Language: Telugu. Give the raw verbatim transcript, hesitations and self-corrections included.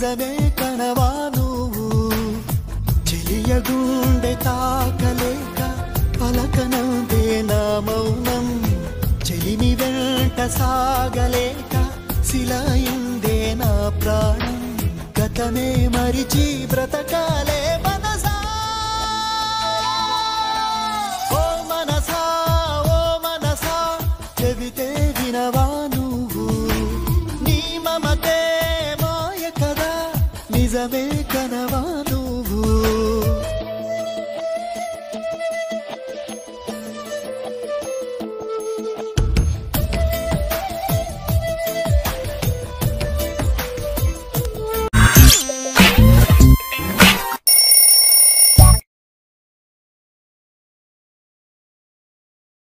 నిజమే కనవా నువ్వు చెలియ గుండె తాకలేక పలకనందే నా మౌనం చెలిమి వెంట సాగలేక శిలయిందే నా ప్రాణం గతమే మరిచి బ్రతకాలే మనసా ఓ మనసా ఓ మనసా చెబితే వినవా నువ్వు నీ మమతే మాయ కదా నిజమే కనవా